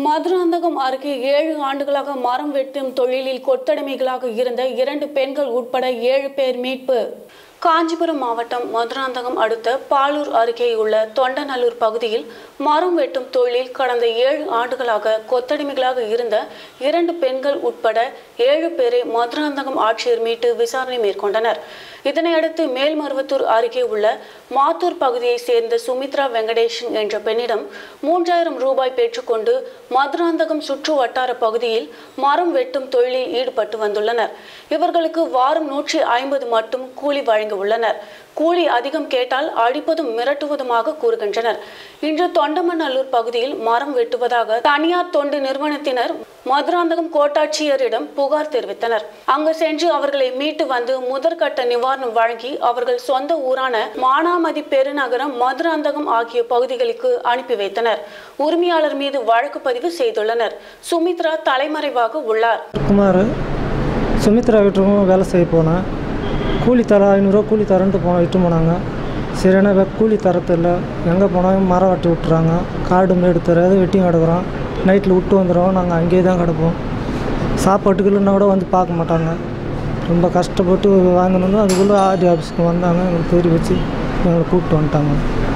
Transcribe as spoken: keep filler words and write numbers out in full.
மதுராந்தகம் அருகே ஏழு ஆண்டுகளாக மரம் வெட்டும் தொழிலில் கொத்தடிமைகளாக இருந்த இரண்டு பெண்கள் உட்பட ஏழு பேர் மீட்பு. காஞ்சிபுரம் மாவட்டம் மதுராந்தகம் அடுத்த பாலூர் அருகே உள்ள தொண்டநல்லூர் பகுதியில் மரம் வெட்டும் தொழிலில் கடந்த ஏழு ஆண்டுகளாக கொத்தடிமைகளாக இருந்த இரண்டு பெண்கள் உட்பட ஏழு பேரை மதுராந்தகம் ஆட்சியர் மீட்டு விசாரணை மேற்கொண்டனர். இதனையடுத்து மேல்மருவத்தூர் அருகே உள்ள மாத்தூர் பகுதியை சேர்ந்த சுமித்ரா வெங்கடேசன் என்ற பெண்ணிடம் மூன்றாயிரம் ரூபாய் பெற்றுக்கொண்டு மதுராந்தகம் சுற்று வட்டார பகுதியில் மரம் வெட்டும் தொழிலில் ஈடுபட்டு வந்துள்ளனர். இவர்களுக்கு வாரம் நூற்றி ஐம்பது மட்டும் கூலி வழங்க உள்ளனர். கூலி அதிகம் கேட்டால் அடிப்பதும் மிரட்டுவதுமாக கூறுகின்றனர். இன்று தொண்டமநல்லூர் பகுதியில் மரம் வெட்டுவதாக தனியார் தொண்டு நிறுவனத்தினர் மதுராந்தகம் கோட்டாட்சியரிடம் புகார் தெரிவித்தனர். அங்கு சென்று அவர்களை மீட்டு வந்து முதற்கட்ட நிவாரணம் வழங்கி அவர்கள் சொந்த ஊரான மானாமதி பெருநகரம் மதுராந்தகம் ஆகிய பகுதிகளுக்கு அனுப்பி வைத்தனர். உரிமையாளர் மீது வழக்கு பதிவு செய்துள்ளனர். சுமித்ரா தலைமறைவாக உள்ளார். குமார் சுமித்ரா வீட்டுக்கும் வேலை செய்ய போனேன். கூலி தர ஐநூறுரூவா கூலி தரன்ட்டு போனோம் இட்டு போனாங்க. சரியான கூலி தரத்தில்லை. எங்கே போனாலும் மரம் வெட்டி விட்டுறாங்க. காடு மேடு தெரியாது வெட்டி கிடக்குறோம். நைட்டில் விட்டு வந்துடுவோம். நாங்கள் அங்கேயே தான் கிடப்போம். சாப்பாட்டுக்கு இல்லைன்னா கூட வந்து பார்க்க மாட்டாங்க. ரொம்ப கஷ்டப்பட்டு வாங்கணும். அதுக்குள்ளே ஆர்டி ஆஃபீஸுக்கு வந்தாங்க. எங்களுக்கு தெரிய வச்சு எங்களை கூப்பிட்டு வந்துட்டாங்க.